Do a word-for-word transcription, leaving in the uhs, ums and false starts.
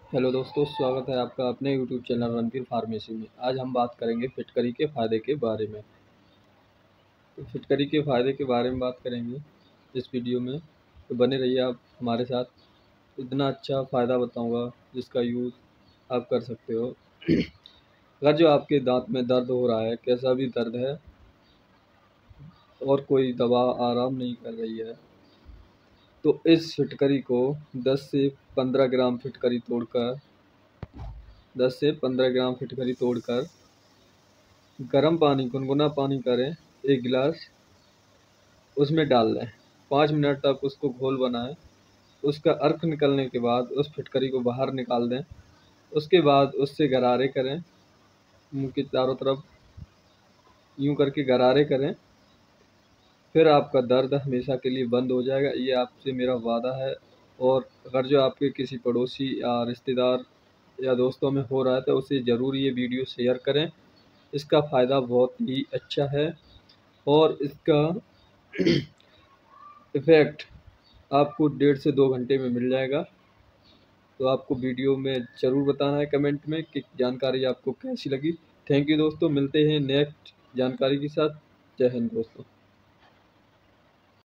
Hello दोस्तों, स्वागत है आपका अपने यूट्यूब चैनल रणवीर फार्मेसी में। आज हम बात करेंगे फिटकरी के फ़ायदे के बारे में। तो फिटकरी के फ़ायदे के बारे में बात करेंगे इस वीडियो में, तो बने रहिए आप हमारे साथ। इतना अच्छा फ़ायदा बताऊंगा जिसका यूज़ आप कर सकते हो। अगर जो आपके दांत में दर्द हो रहा है, कैसा भी दर्द है और कोई दवा आराम नहीं कर रही है, तो इस फिटकरी को दस से पंद्रह ग्राम फिटकरी तोड़कर दस से पंद्रह ग्राम फिटकरी तोड़कर गर्म पानी, गुनगुना पानी करें, एक गिलास उसमें डाल दें। पाँच मिनट तक उसको घोल बनाएं। उसका अर्क निकलने के बाद उस फिटकरी को बाहर निकाल दें। उसके बाद उससे गरारे करें, मुंह के चारों तरफ यूं करके गरारे करें। फिर आपका दर्द हमेशा के लिए बंद हो जाएगा, ये आपसे मेरा वादा है। और अगर जो आपके किसी पड़ोसी या रिश्तेदार या दोस्तों में हो रहा है तो उसे ज़रूर ये वीडियो शेयर करें। इसका फ़ायदा बहुत ही अच्छा है और इसका इफ़ेक्ट आपको डेढ़ से दो घंटे में मिल जाएगा। तो आपको वीडियो में ज़रूर बताना है कमेंट में कि जानकारी आपको कैसी लगी। थैंक यू दोस्तों, मिलते हैं नेक्स्ट जानकारी के साथ। जय हिंद दोस्तों।